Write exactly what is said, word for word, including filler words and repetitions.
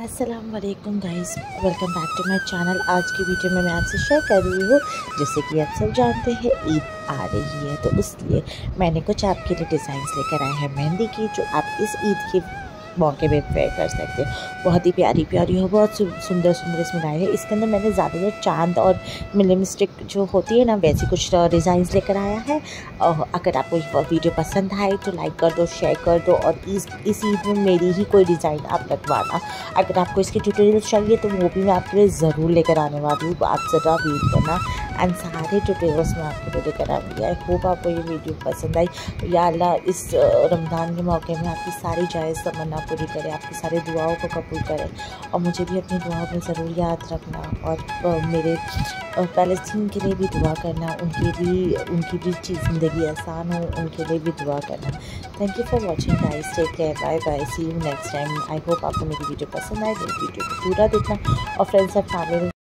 अस्सलाम वालेकुम guys, welcome back to my channel. आज की वीडियो में मैं आपसे शेयर कर रही हूँ, जैसे कि आप सब जानते हैं ईद आ रही है, तो इसलिए मैंने कुछ आपके लिए डिज़ाइंस लेकर आए हैं मेहंदी की, जो आप इस ईद के मौके पे वेयर कर सकते हैं। बहुत ही प्यारी प्यारी हो, बहुत सुंदर सुंदर इसमें लाए हैं। इसके अंदर मैंने ज़्यादातर चांद और मिनिमलिस्टिक जो होती है ना, वैसी कुछ डिज़ाइंस लेकर आया है। और अगर आपको ये वीडियो पसंद आए तो लाइक कर दो, शेयर कर दो, और इस इस ईद में मेरी ही कोई डिज़ाइन आप लगवाना। अगर आपको इसके ट्यूटोरियल्स चाहिए तो वो भी मैं आपके लिए ज़रूर लेकर आने वाली हूँ, आप ज़रा वेट करना। एंड सारे ट्यूटोरियल्स मैं आपके लिए लेकर आऊँगी। आई होप आपको ये वीडियो पसंद आई। या अल्लाह इस रमज़ान के मौके में आपकी सारी जायज़ तमन्ना पूरी करे, आपकी सारी दुआओं को कबूल करे, और मुझे भी अपनी दुआओं में ज़रूर याद रखना। और मेरे फ़लस्तीन के लिए भी दुआ करना, उनकी भी उनकी भी चीज़ ज़िंदगी आसान हो, उनके लिए भी दुआ करना। Thank you for watching guys, take care, bye bye, see you next time. I hope आपको मेरी वीडियो पसंद आए। मेरी वीडियो को पूरा देखना और फ्रेंड्स और फैमिली में